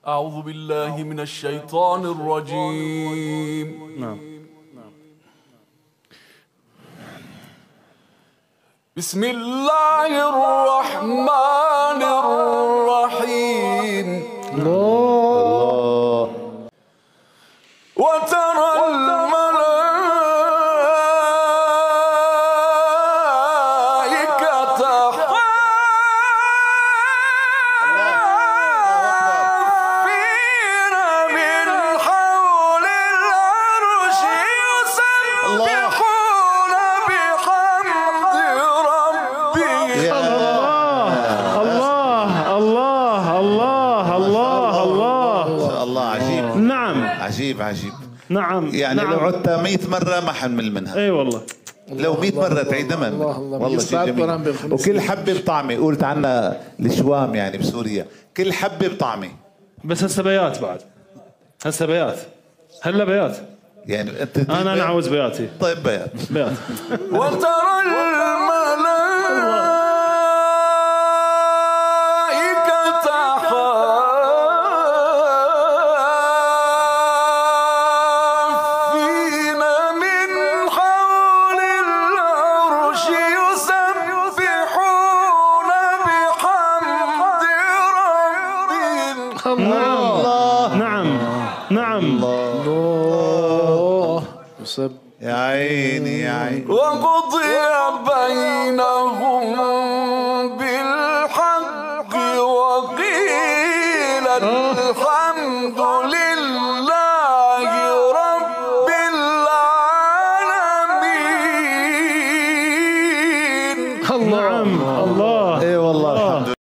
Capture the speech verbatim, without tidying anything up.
أعوذ بالله من الشيطان الرجيم. نعم. بسم الله الرحمن الرحيم. الله. وترى عجيب عجيب. نعم يعني نعم. لو عدتها مئة مرة ما حنمل منها. اي والله. لو مئة مرة تعيدها من والله شيء جميل. وكل حبة بطعمة. قلت عنا الشوام يعني بسوريا كل حبة بطعمة. بس هسه بيات بعد. هسه بيات. هلا بيات. يعني انت انا انا عاوز بياتي. طيب بيات. بيات. وترى الله